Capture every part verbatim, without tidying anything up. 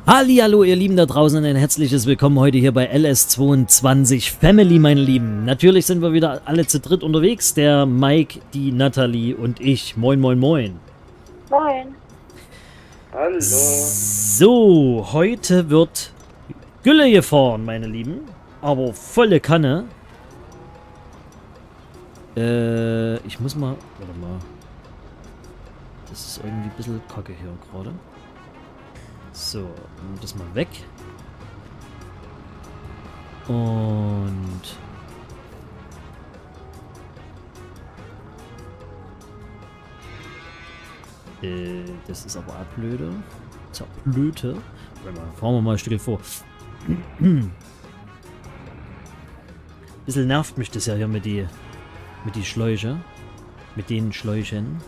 Hallihallo ihr Lieben da draußen und ein herzliches Willkommen heute hier bei L S zweiundzwanzig Family, meine Lieben. Natürlich sind wir wieder alle zu dritt unterwegs, der Mike, die Natalie und ich. Moin, moin, moin. Moin. Hallo. So, heute wird Gülle gefahren, meine Lieben. Aber volle Kanne. Äh, ich muss mal... Warte mal. Das ist irgendwie ein bisschen kacke hier gerade. So, das mal weg. Und... Äh, das ist aber auch blöde. Zerblöte. Warte mal, fahren wir mal ein Stück vor. Bisschen nervt mich das ja hier mit die, mit die Schläuche. Mit den Schläuchen.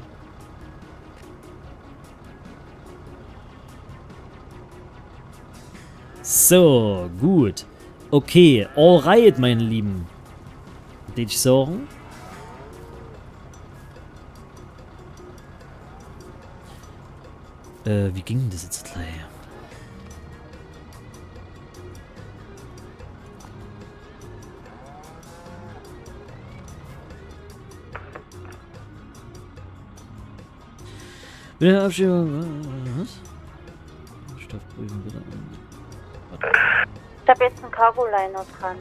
So, gut. Okay, alright, meine Lieben. Würde ich sagen. Äh, wie ging denn das jetzt gleich? Bitte Abschiebung. Was? Stoffprüfen bitte. Ich habe jetzt einen Cargo-Liner dran.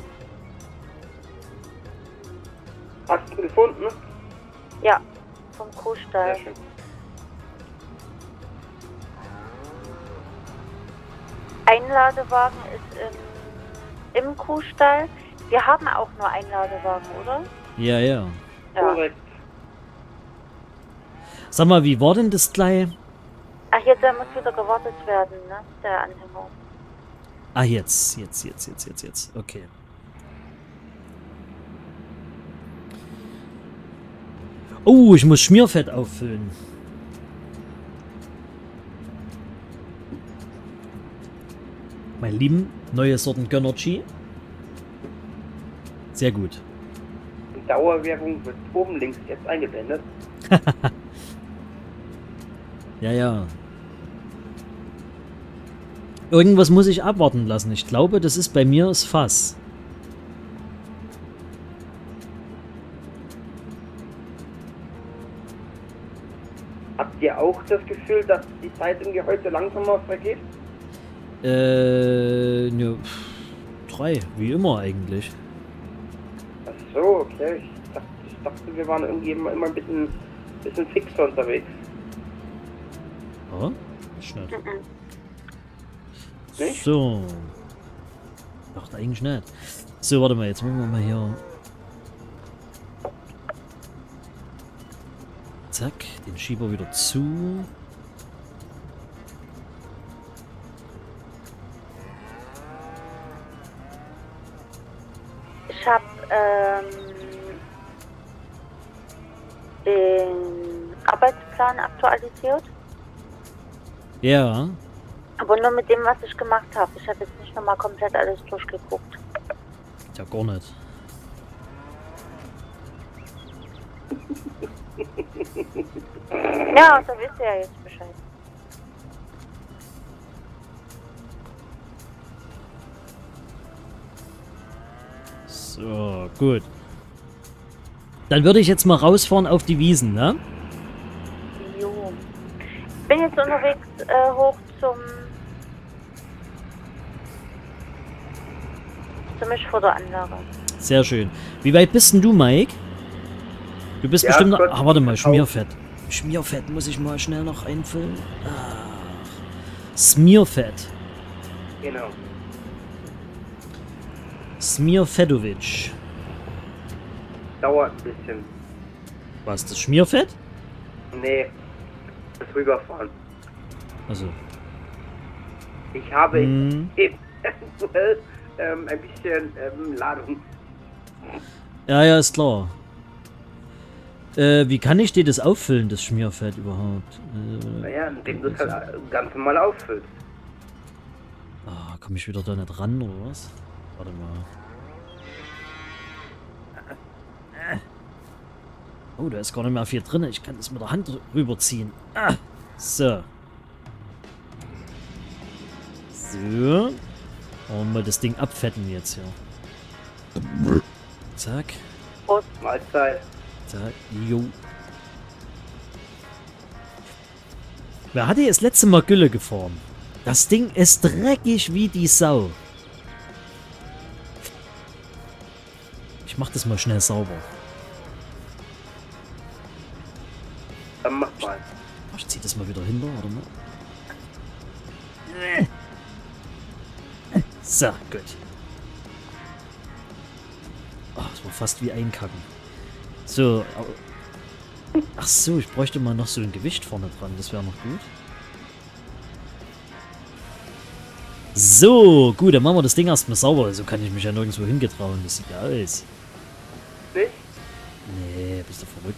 Hast du ihn gefunden? Ja, vom Sehr Kuhstall. schön. Einladewagen ist im, im Kuhstall. Wir haben auch nur Einladewagen, oder? Ja, ja. Ja. Korrekt. Sag mal, wie war denn das gleich? Ach, jetzt muss wieder gewartet werden, ne? Der Anhänger. Ah, jetzt, jetzt, jetzt, jetzt, jetzt, jetzt. Okay. Oh, ich muss Schmierfett auffüllen. Mein Lieben, neue Sorten Gönnergy. Sehr gut. Die Dauerwerbung wird oben links jetzt eingeblendet. Ja, ja. Irgendwas muss ich abwarten lassen. Ich glaube, das ist bei mir das Fass. Habt ihr auch das Gefühl, dass die Zeit irgendwie heute langsamer vergeht? Äh, ne, pff, drei, wie immer eigentlich. Ach so, okay. Ich dachte, ich dachte wir waren irgendwie immer, immer ein bisschen, bisschen fixer unterwegs. Oh, schnell. Mhm. Nicht? So. Dachte eigentlich nicht. So, warte mal, jetzt machen wir mal hier. Zack, den Schieber wieder zu. Ich habe ähm, den Arbeitsplan aktualisiert. Ja. Aber nur mit dem, was ich gemacht habe. Ich habe jetzt nicht nochmal komplett alles durchgeguckt. Ja, gar nicht. Ja, so wisst ihr ja jetzt Bescheid. So, gut. Dann würde ich jetzt mal rausfahren auf die Wiesen, ne? Jo. Ich bin jetzt unterwegs äh, hoch zum zur Mischfutteranlage. Sehr schön. Wie weit bist denn du, Mike? Du bist Ja, bestimmt noch... Gott, Ach, warte mal, auch. Schmierfett. Schmierfett muss ich mal schnell noch einfüllen. Ach. Smirfett. Genau. Smirfetovic. Dauert ein bisschen. Was, das Schmierfett? Nee, das Rüberfahren. Also. Ich habe Hm. eventuell ähm, ein bisschen ähm, Ladung. Ja, ja, ist klar. Äh, wie kann ich dir das auffüllen, das Schmierfett überhaupt? Äh, Naja, indem du es halt ganz normal auffüllst. ah, komm ich wieder da nicht ran, oder was? Warte mal. Oh, da ist gar nicht mehr viel drin. Ich kann das mit der Hand rüberziehen. Ah, so. So. Und mal das Ding abfetten jetzt hier. Zack. Prost, Mahlzeit. Zack. Jo. Wer hatte das letzte Mal Gülle geformt? Das Ding ist dreckig wie die Sau. Ich mach das mal schnell sauber. Dann mach mal. Ich zieh das mal wieder hinter, warte mal. So, gut. Oh, das war fast wie einkacken. So. Ach so, ich bräuchte mal noch so ein Gewicht vorne dran. Das wäre noch gut. So, gut, dann machen wir das Ding erstmal sauber. So kann ich mich ja nirgendwo hingetrauen. Das sieht ja aus. Nicht? Nee, bist du verrückt?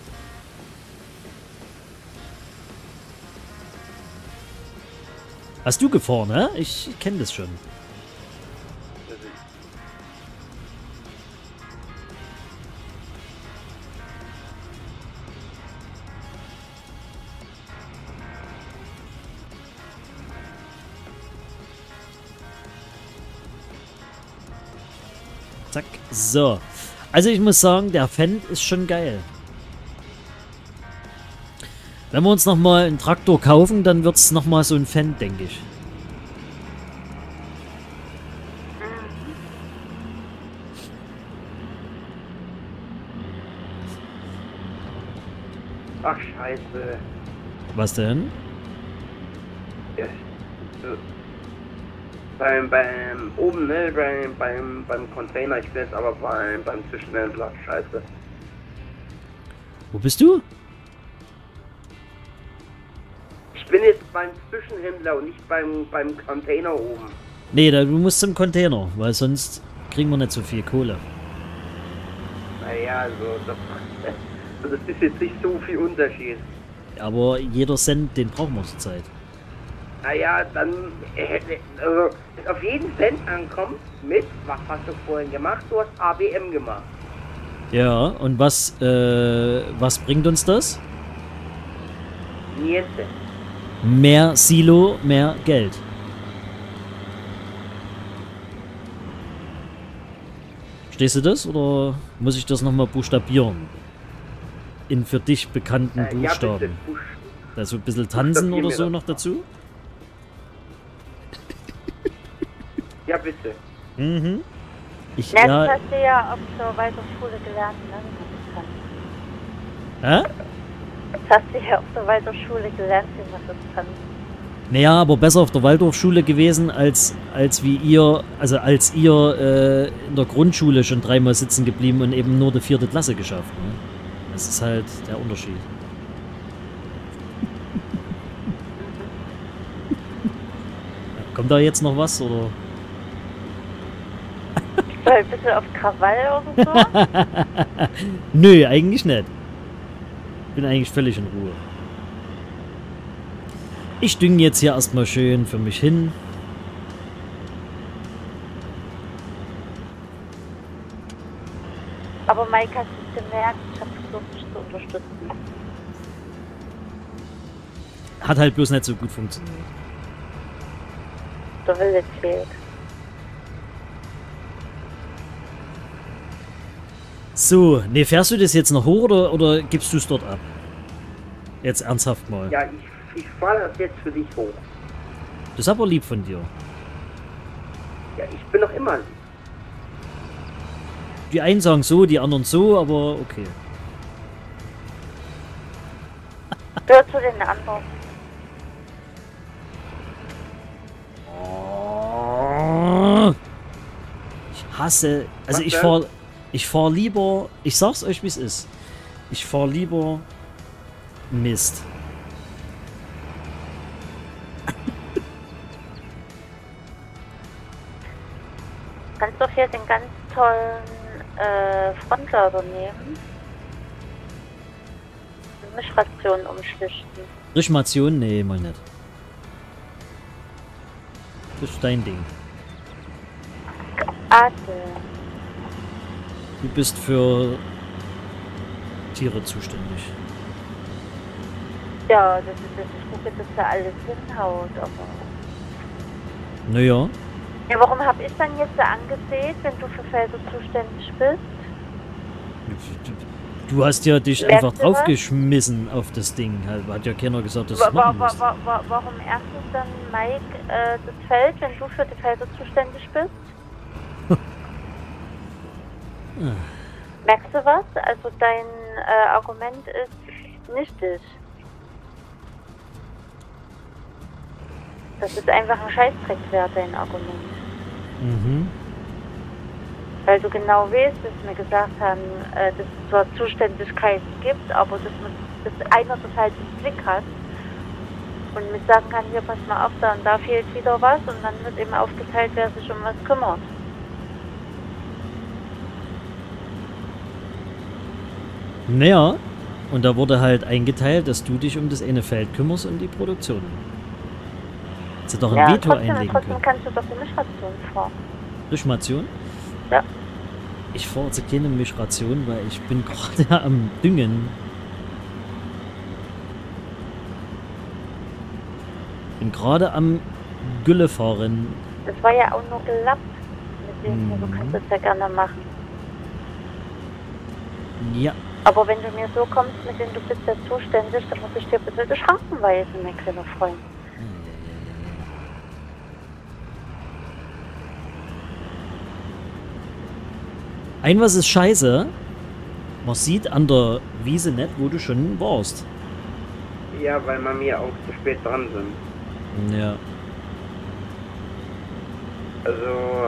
Hast du gefahren, hä? Ich kenne das schon. Zack. So. Also ich muss sagen, der Fendt ist schon geil. Wenn wir uns nochmal einen Traktor kaufen, dann wird es nochmal so ein Fendt, denke ich. Ach, scheiße. Was denn? Ja. So. Beim, beim, oben, ne, beim, beim, beim Container, ich bin jetzt aber beim, beim Zwischenhändler, scheiße. Wo bist du? Ich bin jetzt beim Zwischenhändler und nicht beim, beim Container oben. Nee, da, du musst zum Container, weil sonst kriegen wir nicht so viel Kohle. Naja, also, das, das ist jetzt nicht so viel Unterschied. Aber jeder Cent, den brauchen wir zur Zeit. Naja, dann, äh, also, auf jeden Cent ankommt mit, was hast du vorhin gemacht? Du hast A B M gemacht. Ja, und was, äh, was bringt uns das? Niente. Mehr Silo, mehr Geld. Stehst du das oder muss ich das nochmal buchstabieren? In für dich bekannten Äh, ja, Buchstaben. bitte. Buch- Also ein bisschen tanzen Buchstabier oder mir so das noch mal. dazu? Ja, bitte. Mhm. Ich, Ja, ja, das hast du ja auf der Waldorfschule gelernt, ne? wie man das kann. hä? Das hast du ja auf der Waldorfschule gelernt, wie man das kann. Naja, aber besser auf der Waldorfschule gewesen, als, als wie ihr, also als ihr äh, in der Grundschule schon dreimal sitzen geblieben und eben nur die vierte Klasse geschafft. Ne? Das ist halt der Unterschied. Ja, kommt da jetzt noch was, oder? So ein bisschen auf Krawall oder so. Nö, eigentlich nicht. Bin eigentlich völlig in Ruhe. Ich dünge jetzt hier erstmal schön für mich hin. Aber Mike, hast du es gemerkt, ich habe versucht, dich zu unterstützen. Hat halt bloß nicht so gut funktioniert. Der Wille zählt. So, ne, fährst du das jetzt noch hoch oder, oder gibst du es dort ab? Jetzt ernsthaft mal. Ja, ich, ich fahre das jetzt für dich hoch. Das ist aber lieb von dir. Ja, ich bin doch immer lieb. Die einen sagen so, die anderen so, aber okay. Hör zu den anderen. Ich hasse, also Was ich denn? fahr, ich fahr lieber, ich sag's euch wie es ist. Ich fahr lieber Mist. Kannst doch hier den ganz tollen äh, Frontlader nehmen. Und Mischrationen umschlichten. Rischmation? Nee, mal nicht. Das ist dein Ding. Adel. Du bist für Tiere zuständig. Ja, das ist das. Ich gucke, dass da alles hinhaut, aber Naja. Ja, warum habe ich dann jetzt angesehen, wenn du für Felder zuständig bist? Du hast ja dich Merkst einfach du was? draufgeschmissen auf das Ding. Halt, hat ja keiner gesagt, dass du Wa es wa machen wa musst. wa wa warum erstens dann Mike äh, das Feld, wenn du für die Felder zuständig bist? Merkst du was? Also dein äh, Argument ist nichtig. Das ist einfach ein Scheißdreck wert, dein Argument. Mhm. Weil du genau weißt, dass wir gesagt haben, äh, dass es zwar Zuständigkeiten gibt, aber dass, man, dass einer das halt im Blick hat und mit sagen kann, hier pass mal auf, da und da fehlt wieder was und dann wird eben aufgeteilt, wer sich um was kümmert. Naja, und da wurde halt eingeteilt, dass du dich um das eine Feld kümmerst und die Produktion. Hättest du doch ein Ja, Veto trotzdem, einlegen trotzdem können. kannst du doch die Mischration fahren. Mischration? Ja. Ich fahre jetzt keine Mischration, weil ich bin gerade am Düngen. Bin gerade am Gülle fahren. Das war ja auch nur gelappt mit dem, Mhm. du kannst das ja gerne machen. Ja. Aber wenn du mir so kommst, mit dem du bist ja zuständig, dann muss ich dir bitte die Schranken weisen, mein kleiner Freund. Ein was ist scheiße. Man sieht an der Wiese nicht, wo du schon warst. Ja, weil wir mir auch zu spät dran sind. Ja. Also,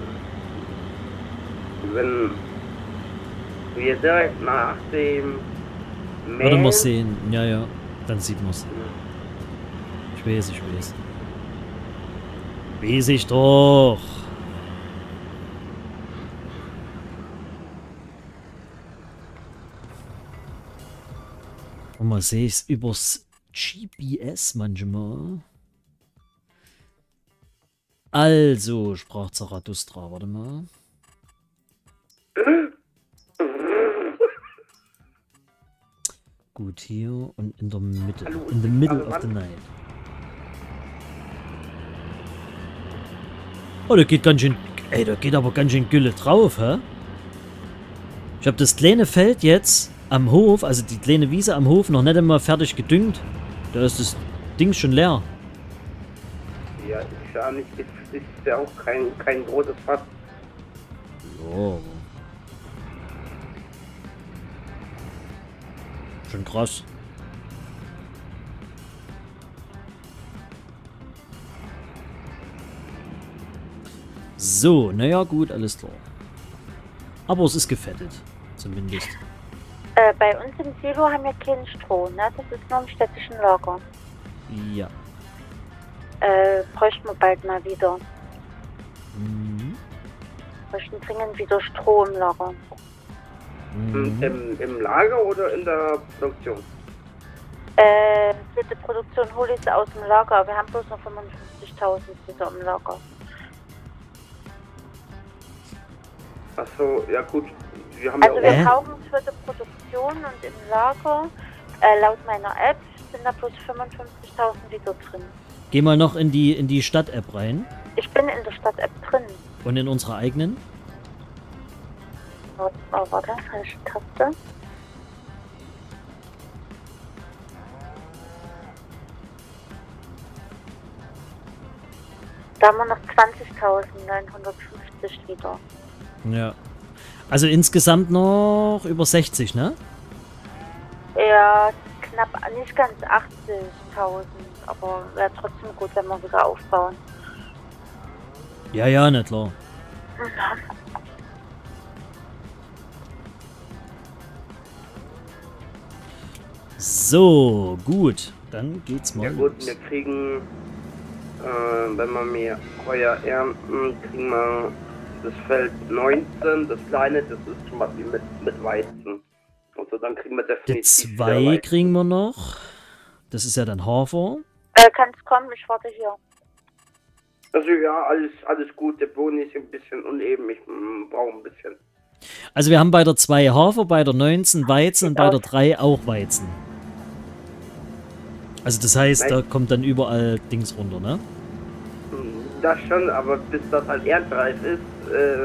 wenn wir direkt nach dem Warte mal Mähen, sehen. Ja, ja. Dann sieht man's. Ich weiß, ich weiß. Weiß ich doch. Und mal sehe ich es übers G P S manchmal. Also, sprach Zarathustra, warte mal. Gut, hier und in der Mitte. Hallo, In the middle also of the wann- night. Oh, da geht ganz schön... Ey, da geht aber ganz schön Gülle drauf, hä? Ich habe das kleine Feld jetzt am Hof, also die kleine Wiese am Hof, noch nicht einmal fertig gedüngt. Da ist das Ding schon leer. ja, ist ja nicht, ist, ist ja auch kein, kein großes Fass. Ja. Schon krass. So, naja, gut, alles klar. Aber es ist gefettet. Zumindest. Äh, bei uns im Silo haben wir keinen Stroh, ne? Das ist nur im städtischen Lager. Ja. Äh, bräuchten wir bald mal wieder. Mhm. Bräuchten dringend wieder Stroh im Lager. Mhm. Im, Im Lager oder in der Produktion? Äh, für die Produktion hole ich sie aus dem Lager. Wir haben bloß noch fünfundfünfzigtausend Liter im Lager. Achso, ja gut. Wir haben Also ja wir Hä? brauchen es für die Produktion und im Lager, äh, laut meiner App, sind da bloß fünfundfünfzigtausend Liter drin. Geh mal noch in die, in die Stadt-App rein. Ich bin in der Stadt-App drin. Und in unserer eigenen. Warte, oh, warte, falsche Taste. Da haben wir noch zwanzigtausendneunhundertfünfzig Liter. Ja. Also insgesamt noch über sechzig, ne? Ja, knapp, nicht ganz achtzigtausend, aber wäre trotzdem gut, wenn wir wieder aufbauen. Ja, ja, nicht klar. So, gut. Dann geht's mal Ja gut, los. wir kriegen, äh, wenn wir mehr heuer ernten, kriegen wir das Feld neunzehn, das kleine, das ist zum Beispiel mit, mit Weizen. Also dann kriegen wir Der definitiv wieder zwei Weizen. kriegen wir noch. Das ist ja dann Hafer. Äh, kannst kommen, ich warte hier. Also ja, alles, alles gut, der Boden ist ein bisschen uneben, ich mm, brauche ein bisschen. Also wir haben bei der zwei Hafer, bei der neunzehn Weizen und bei der drei auch Weizen. Also das heißt, da kommt dann überall Dings runter, ne? Das schon, aber bis das halt ernstreif ist, äh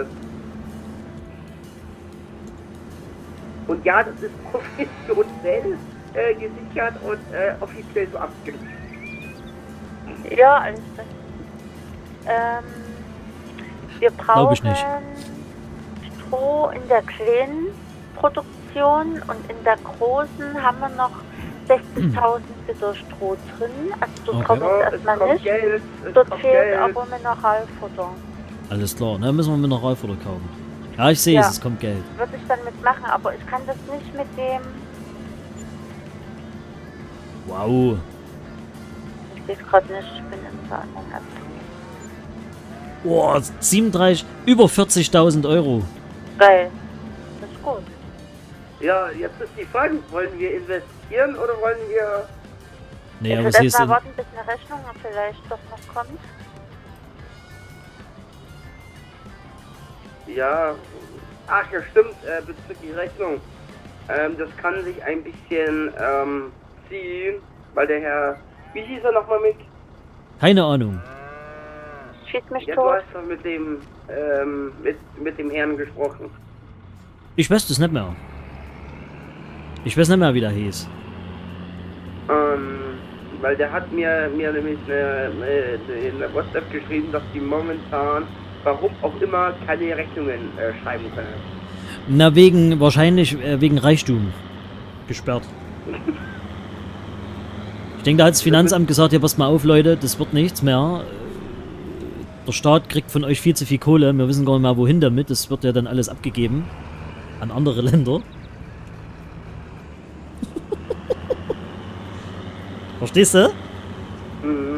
und ja, das ist professionell äh, gesichert und äh, offiziell so abgelegt. Ja, alles klar. Ähm, wir Glaub ich brauchen nicht. Stroh in der kleinen Produktion und in der großen haben wir noch sechzigtausend Liter Stroh drin. Also dort Okay. kommt Ja, es es erstmal kommt nicht. Geld, es Dort kommt fehlt Geld. aber Mineralfutter. Alles klar, ne? Müssen wir Mineralfutter kaufen. Ja, ich sehe Ja. es, es kommt Geld. Würde ich dann mitmachen, aber ich kann das nicht mit dem... Wow. Ich sehe es gerade nicht, ich bin in der anderen App. Boah, siebenunddreißig, über vierzigtausend Euro. Geil. Das ist gut. Ja, jetzt ist die Frage, wollen wir investieren oder wollen wir... Nee, ich aber würde sie ist erst mal in, warten, bis eine Rechnung vielleicht doch noch kommt. Ja, ach ja stimmt, äh, bezüglich Rechnung. Ähm, das kann sich ein bisschen ähm, ziehen, weil der Herr... Wie hieß er nochmal mit? keine Ahnung. Schieß mich Ja, du tot. hast doch mit dem, ähm, mit, mit dem Herrn gesprochen. Ich weiß das nicht mehr. Ich weiß nicht mehr, wie der hieß. Ähm, weil der hat mir, mir nämlich eine, eine, eine WhatsApp geschrieben, dass die momentan, warum auch immer, keine Rechnungen äh, schreiben können. Na, wegen, wahrscheinlich äh, wegen Reichtum. Gesperrt. Ich denke, da hat das Finanzamt gesagt, ja, passt mal auf, Leute, das wird nichts mehr. Der Staat kriegt von euch viel zu viel Kohle, wir wissen gar nicht mehr, wohin damit. Das wird ja dann alles abgegeben an andere Länder. Verstehst du? Mhm.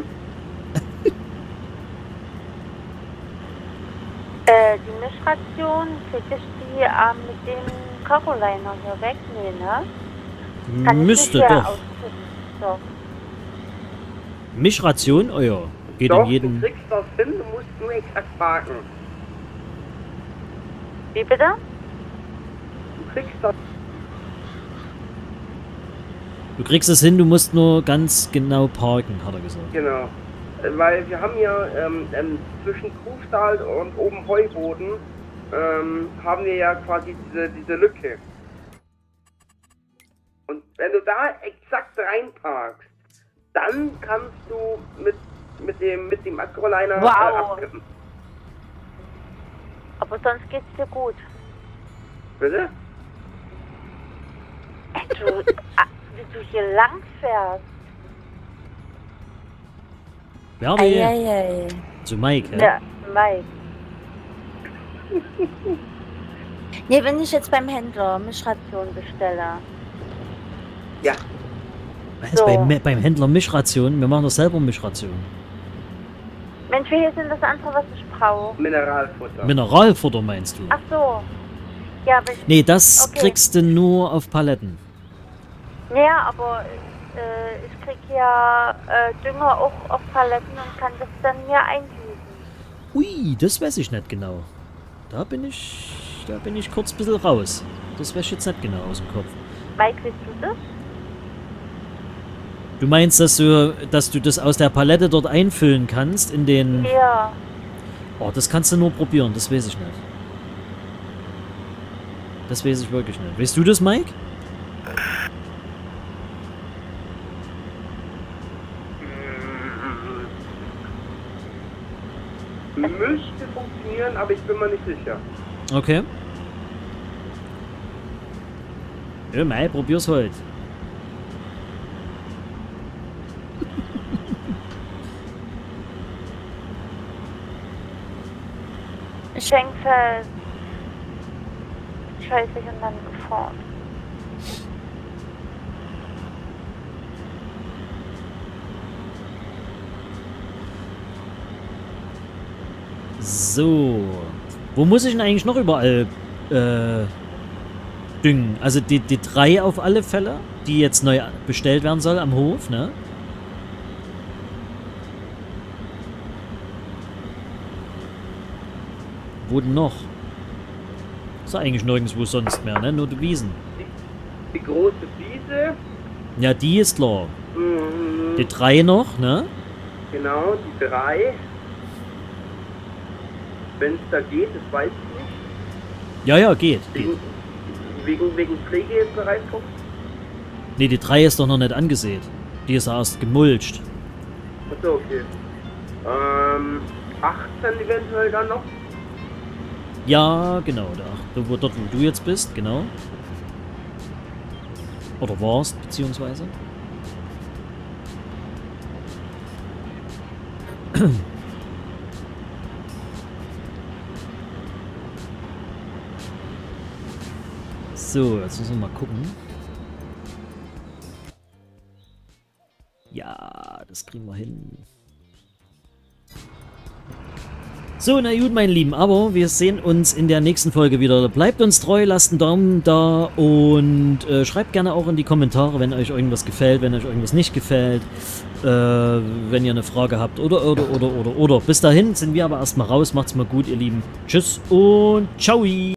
Äh, die Mischration, krieg ich die ähm, mit dem Caroliner hier weg? Nee, ne? Kann ich Müsste nicht hier doch. austippen. Doch. Mischration? Oh ja. Geht Doch, in jeden. du kriegst das hin, du musst nur exakt parken. Wie bitte? Du kriegst das... Du kriegst es hin, du musst nur ganz genau parken, hat er gesagt. Genau. Äh, Weil wir haben hier ähm, ähm, zwischen Kuhstall und oben Heuboden ähm, haben wir ja quasi diese, diese Lücke. Und wenn du da exakt reinparkst, dann kannst du mit, mit dem, mit dem Acroliner Wow. äh, abkippen. Aber sonst geht's dir gut. Bitte? Ey, du, ah, wie du hier lang fährst. Wer habe ich? Eieiei. Zu Mike, hä? Ja, Mike. Nee, wenn ich jetzt beim Händler Mischration bestelle. Ja. Was? So. Beim, beim Händler Mischration? Wir machen doch selber Mischration. Mensch, wie ist denn das andere, was ich brauche? Mineralfutter. Mineralfutter meinst du? Ach so. Ja, aber ich, Nee, das Okay. kriegst du nur auf Paletten. ja, aber äh, ich krieg ja äh, Dünger auch auf Paletten und kann das dann mir eingießen. Ui, das weiß ich nicht genau. Da bin ich, da bin ich kurz ein bisschen raus. Das weiß ich jetzt nicht genau aus dem Kopf. Mike, willst du das? Du meinst, dass du, dass du das aus der Palette dort einfüllen kannst in den... Ja. Oh, das kannst du nur probieren, das weiß ich nicht. Das weiß ich wirklich nicht. Weißt du das, Mike? Müsste funktionieren, aber ich bin mir nicht sicher. Okay. Ja, Mai, probier's halt. Ich hänge fest. Scheiße, ich und dann gefahren. So. Wo muss ich denn eigentlich noch überall äh, düngen? Also die, die drei auf alle Fälle, die jetzt neu bestellt werden soll am Hof, ne? Wo denn noch? Ist ja eigentlich nirgendwo sonst mehr, ne? Nur die Wiesen. Die große Wiese. Ja, die ist klar. Mhm, Die drei noch, ne? genau, die drei. wenn es da geht, das weiß ich nicht. Ja, ja, geht. geht. Wegen, wegen, wegen Pflegebereitschaft? Nee, die drei ist doch noch nicht angesät. Die ist erst gemulcht. Achso, okay. Ähm, achtzehn eventuell dann noch? Ja, genau, da. Wo, dort, wo du jetzt bist, genau. Oder warst, beziehungsweise. So, jetzt müssen wir mal gucken. Ja, das kriegen wir hin. So, na gut, meine Lieben, aber wir sehen uns in der nächsten Folge wieder. Bleibt uns treu, lasst einen Daumen da und äh, schreibt gerne auch in die Kommentare, wenn euch irgendwas gefällt, wenn euch irgendwas nicht gefällt, äh, wenn ihr eine Frage habt oder, oder, oder, oder, oder. Bis dahin sind wir aber erstmal raus. Macht's mal gut, ihr Lieben. Tschüss und ciao!